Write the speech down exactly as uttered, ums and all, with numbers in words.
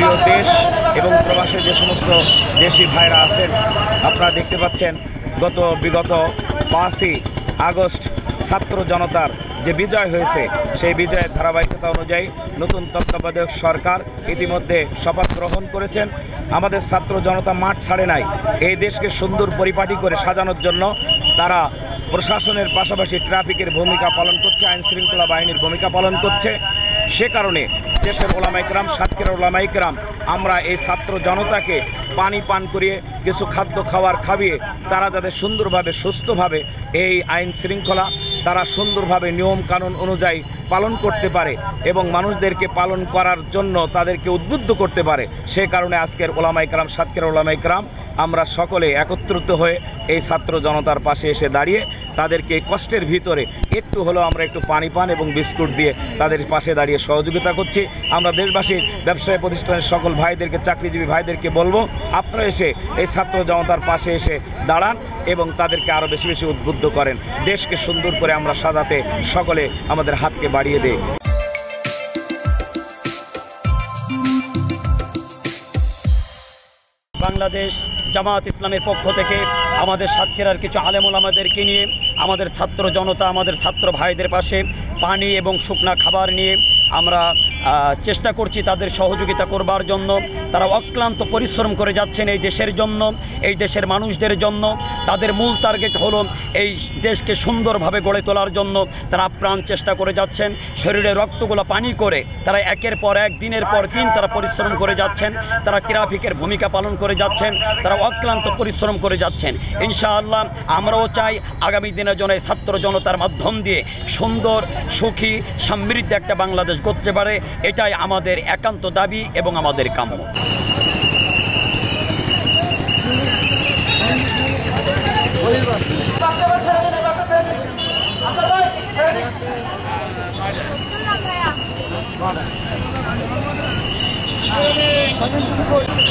প্রিয় দেশ এবং প্রবাসে যে সমস্ত দেশি ভাইরা আছেন, আপনারা দেখতে পাচ্ছেন গত বিগত পাঁচই আগস্ট ছাত্র জনতার যে বিজয় হয়েছে, সেই বিজয়ের ধারাবাহিকতা অনুযায়ী নতুন তত্ত্বাবধায়ক সরকার ইতিমধ্যে শপথ গ্রহণ করেছেন। আমাদের ছাত্র জনতা মাঠ ছাড়ে নাই। এই দেশকে সুন্দর পরিপাটি করে সাজানোর জন্য তারা প্রশাসনের পাশাপাশি ট্রাফিকের ভূমিকা পালন করছে, আইন শৃঙ্খলা বাহিনীর ভূমিকা পালন করছে। সে কারণে দেশের ওলামায়ে কেরাম, সাতক্ষীরার ওলামায়ে কেরাম, আমরা এই ছাত্র জনতাকে পানি পান করিয়ে কিছু খাদ্য খাবার খাবিয়ে তারা যাতে সুন্দরভাবে সুস্থভাবে এই আইন শৃঙ্খলা তারা সুন্দরভাবে নিয়ম কানুন অনুযায়ী পালন করতে পারে এবং মানুষদেরকে পালন করার জন্য তাদেরকে উদ্বুদ্ধ করতে পারে। সে কারণে আজকের ওলামায়ে কেরাম, সাতক্ষীরার ওলামায়ে কেরাম, আমরা সকলে একত্রিত হয়ে এই ছাত্র জনতার পাশে এসে দাঁড়িয়ে তাদেরকে কষ্টের ভিতরে একটু হলেও আমরা একটু পানি পান এবং বিস্কুট দিয়ে তাদের পাশে দাঁড়িয়ে সহযোগিতা করছি। আমরা দেশবাসীর ব্যবসায়ী প্রতিষ্ঠানের সকল ভাইদেরকে, চাকরিজীবী ভাইদেরকে বলবো, আপনারা এসে এই ছাত্র জনতার পাশে এসে দাঁড়ান এবং তাদেরকে আরও বেশি বেশি উদ্বুদ্ধ করেন। দেশকে সুন্দর করে আমরা সাজাতে সকলে আমাদের হাতকে বাড়িয়ে দেই। বাংলাদেশ জামাত ইসলামের পক্ষ থেকে আমাদের সাতক্ষীরার কিছু আলেম ওলামাদেরকে নিয়ে আমাদের ছাত্র জনতা, আমাদের ছাত্র ভাইদের পাশে পানি এবং শুকনা খাবার নিয়ে আমরা চেষ্টা করছি তাদের সহযোগিতা করবার জন্য। তারা অক্লান্ত পরিশ্রম করে যাচ্ছেন এই দেশের জন্য, এই দেশের মানুষদের জন্য। তাদের মূল টার্গেট হলো এই দেশকে সুন্দরভাবে গড়ে তোলার জন্য তারা আপ্রাণ চেষ্টা করে যাচ্ছেন। শরীরে রক্তগুলো পানি করে তারা একের পর এক, দিনের পর দিন তারা পরিশ্রম করে যাচ্ছেন। তারা ট্রাফিকের ভূমিকা পালন করে যাচ্ছেন, তারা অক্লান্ত পরিশ্রম করে যাচ্ছেন। ইনশাআল্লাহ আমরাও চাই আগামী দিনের জন্য এই ছাত্র জনতার মাধ্যম দিয়ে সুন্দর, সুখী, সমৃদ্ধ একটা বাংলাদেশ করতে পারে। এটাই আমাদের একান্ত দাবি এবং আমাদের কাম্য। Hey,